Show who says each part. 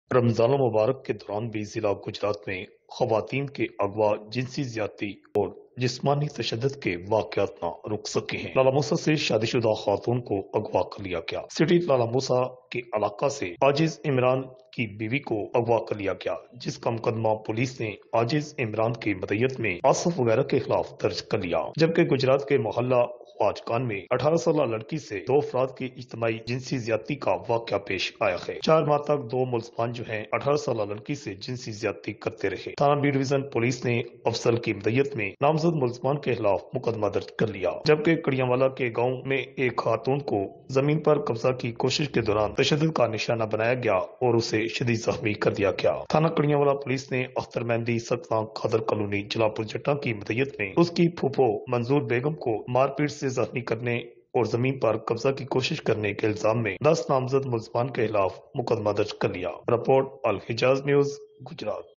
Speaker 1: रमजान मुबारक के दौरान भी जिला गुजरात में खवातीन के अगवा, जिनसी ज्यादती और जिस्मानी तशद्दुद के वाकयात न रुक सके हैं। लाला मूसा से शादीशुदा खातून को अगवा कर लिया गया। सिटी लाला मूसा के इलाका से आजिज इमरान की बीवी को अगवा कर लिया गया, जिसका मुकदमा पुलिस ने आजिज इमरान की मदयत में आसफ वगैरह के खिलाफ दर्ज कर लिया। जबकि गुजरात के मोहल्ला ख्वाजकान में 18 साल लड़की से दो अफराद की इज्तिमाई जिनसी ज्यादती का वाकया पेश आया है। 4 माह तक दो मुलजमान जो हैं 18 साल लड़की से जिनसी ज्यादती करते रहे। थाना बी डिवीजन पुलिस ने अफसल की मदयत में नामजद मुलजमान के खिलाफ मुकदमा दर्ज कर लिया। जबकि कड़ियावाला के गाँव में एक खातून को जमीन पर कब्जा की कोशिश के दौरान तशद्दुद का निशाना बनाया गया और उसे शदीद जख्मी कर दिया गया। थाना कड़ियावाला पुलिस ने अख्तर मेहंदी सतना खदर कॉलोनी जलापुर जट्टा की मदयत में उसकी फूफो मंजूर बेगम को मारपीट से जख्मी करने और जमीन पर कब्जा की कोशिश करने के इल्जाम में 10 नामजद मुलजमान के खिलाफ मुकदमा दर्ज कर लिया। Report Al Hijaz news, Gujarat.